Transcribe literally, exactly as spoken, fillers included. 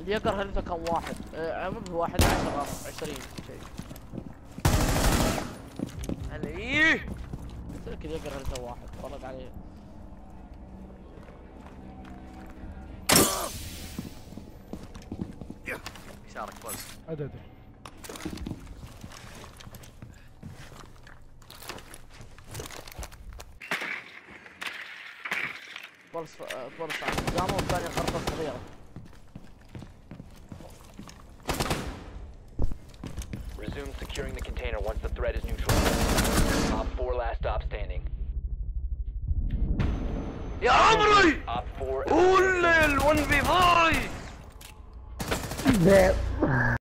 يقر هلته كم واحد؟ عمره واحد عشرة عشرين شيء. هلا ايه؟ متأكد يقر هلته واحد، فرق عليه. يسارك بس. عدد. فرص فرص على قدامه والثاني غرفة صغيرة. Resume securing the container once the threat is neutralized. Op four last stop standing. يا عمري! Op four. قول ال one v five!